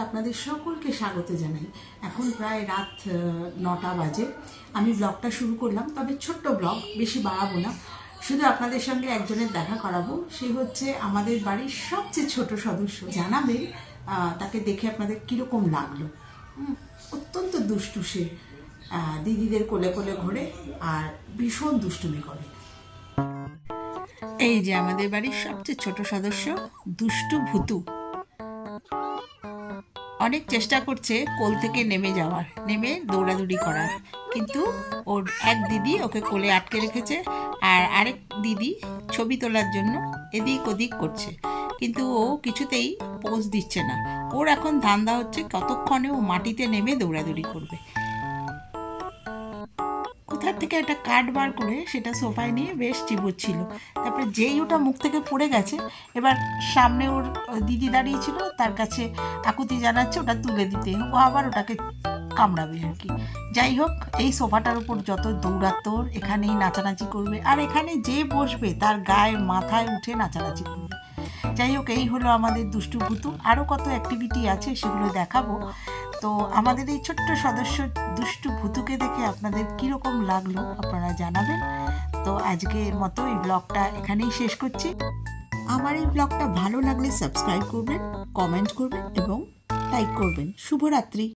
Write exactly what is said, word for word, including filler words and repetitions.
আপনাদের সকলকে স্বাগত জানাই। এখন প্রায় রাত নটা বাজে। আমি ব্লগটা শুরু করলাম, তবে ছোট্ট ব্লগ, বেশি বাড়াবো না। শুধু আপনাদের সঙ্গে একজনের দেখা করাবো। সে হচ্ছে আমাদের বাড়ির সবচেয়ে ছোট সদস্য। জানাবেন তাকে দেখে আপনাদের কীরকম লাগলো। অত্যন্ত দুষ্টু সে, দিদিদের কোলে কোলে ঘোরে আর ভীষণ দুষ্টুমি করে। এই যে আমাদের বাড়ির সবচেয়ে ছোট সদস্য দুষ্টু ভুতু। অনেক চেষ্টা করছে কোল থেকে নেমে যাওয়ার, নেমে দৌড়াদৌড়ি করার, কিন্তু ওর এক দিদি ওকে কোলে আটকে রেখেছে আর আরেক দিদি ছবি তোলার জন্য এদিক ওদিক করছে, কিন্তু ও কিছুতেই পোজ দিচ্ছে না। ওর এখন ধান্দা হচ্ছে কতক্ষণে ও মাটিতে নেমে দৌড়াদৌড়ি করবে। কোথার থেকে একটা কাঠ বার করে সেটা সোফায় নিয়ে বেশ চিবোচ্ছিল। তারপরে যেই ওটা মুখ থেকে পড়ে গেছে, এবার সামনে ওর দিদি দাঁড়িয়েছিল, তার কাছে আকুতি জানাচ্ছে ওটা তুলে দিতে। ও আবার ওটাকে কামড়াবে আর কি। যাই হোক, এই সোফাটার উপর যত দৌড়াত্তর, এখানেই নাচানাচি করবে, আর এখানে যে বসবে তার গায়ে মাথায় উঠে নাচানাচি করবে। যাই হোক, এই হলো আমাদের দুষ্টু ভুতু। আরও কত অ্যাক্টিভিটি আছে, সেগুলো দেখাবো। তো আমাদের এই ছোট্ট সদস্য দুষ্টু ভুতুকে দেখে আপনাদের কীরকম লাগলো আপনারা জানাবেন। তো আজকের মতো এই ব্লগটা এখানেই শেষ করছি। আমার এই ব্লগটা ভালো লাগলে সাবস্ক্রাইব করবেন, কমেন্ট করবেন এবং লাইক করবেন। শুভরাত্রি।